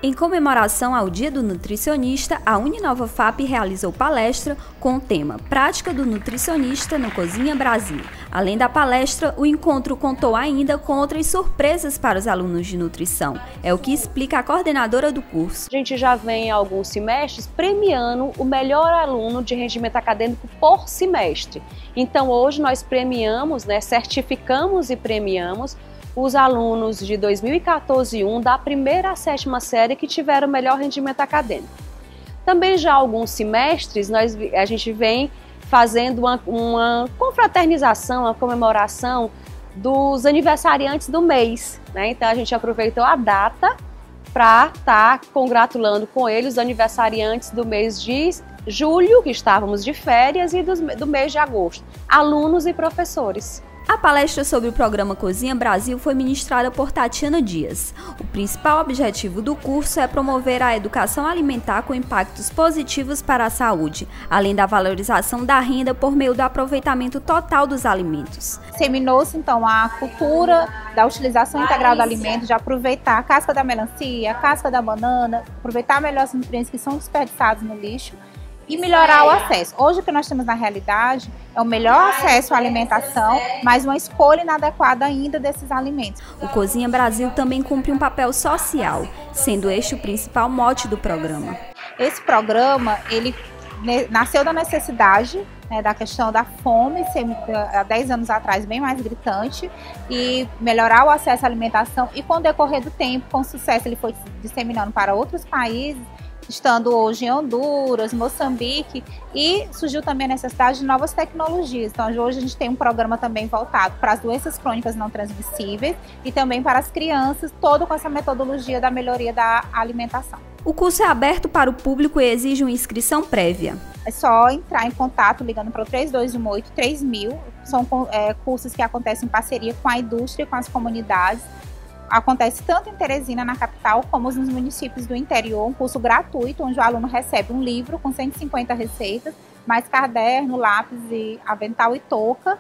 Em comemoração ao Dia do Nutricionista, a Uninova FAP realizou palestra com o tema Prática do Nutricionista no Cozinha Brasil. Além da palestra, o encontro contou ainda com outras surpresas para os alunos de nutrição. É o que explica a coordenadora do curso. A gente já vem há alguns semestres premiando o melhor aluno de rendimento acadêmico por semestre. Então hoje nós premiamos, certificamos e premiamos os alunos de 2014-1 da primeira à sétima série que tiveram o melhor rendimento acadêmico. Também já há alguns semestres a gente vem fazendo uma confraternização, uma comemoração dos aniversariantes do mês, Então a gente aproveitou a data para estar congratulando com eles os aniversariantes do mês de julho, que estávamos de férias, e do mês de agosto, alunos e professores. A palestra sobre o programa Cozinha Brasil foi ministrada por Tatiana Dias. O principal objetivo do curso é promover a educação alimentar com impactos positivos para a saúde, além da valorização da renda por meio do aproveitamento total dos alimentos. Disseminou-se então a cultura da utilização integral do alimento, de aproveitar a casca da melancia, a casca da banana, aproveitar melhor os nutrientes que são desperdiçados no lixo e melhorar o acesso. Hoje o que nós temos na realidade é o melhor acesso à alimentação, mas uma escolha inadequada ainda desses alimentos. O Cozinha Brasil também cumpre um papel social, sendo este o principal mote do programa. Esse programa, ele nasceu da necessidade, da questão da fome, ser há 10 anos atrás bem mais gritante, e melhorar o acesso à alimentação, e com o decorrer do tempo, com sucesso, ele foi se disseminando para outros países, estando hoje em Honduras, Moçambique, e surgiu também a necessidade de novas tecnologias. Então hoje a gente tem um programa também voltado para as doenças crônicas não transmissíveis e também para as crianças, todo com essa metodologia da melhoria da alimentação. O curso é aberto para o público e exige uma inscrição prévia. É só entrar em contato ligando para o 3218-3000. São cursos que acontecem em parceria com a indústria e com as comunidades. Acontece tanto em Teresina, na capital, como nos municípios do interior, um curso gratuito, onde o aluno recebe um livro com 150 receitas, mais caderno, lápis, avental e touca,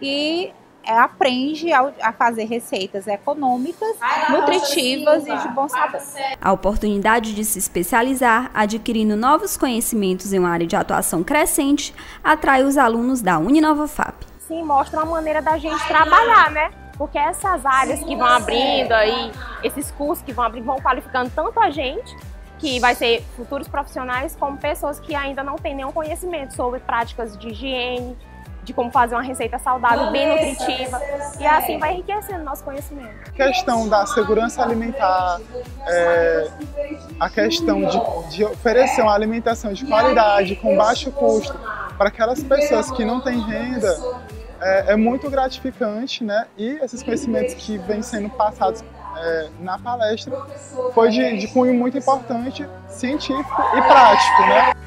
e aprende a fazer receitas econômicas, nutritivas e de bom sabor. A oportunidade de se especializar, adquirindo novos conhecimentos em uma área de atuação crescente, atrai os alunos da Uninova FAP. Sim, mostra uma maneira da gente trabalhar, Porque essas áreas que vão abrindo aí, esses cursos que vão abrindo, vão qualificando tanto a gente, que vai ser futuros profissionais, como pessoas que ainda não têm nenhum conhecimento sobre práticas de higiene, de como fazer uma receita saudável, bem nutritiva, e assim vai enriquecendo nosso conhecimento. A questão da segurança alimentar, a questão de oferecer uma alimentação de qualidade, com baixo custo, para aquelas pessoas que não têm renda, é muito gratificante, E esses conhecimentos que vêm sendo passados na palestra foi de cunho muito importante, científico e prático,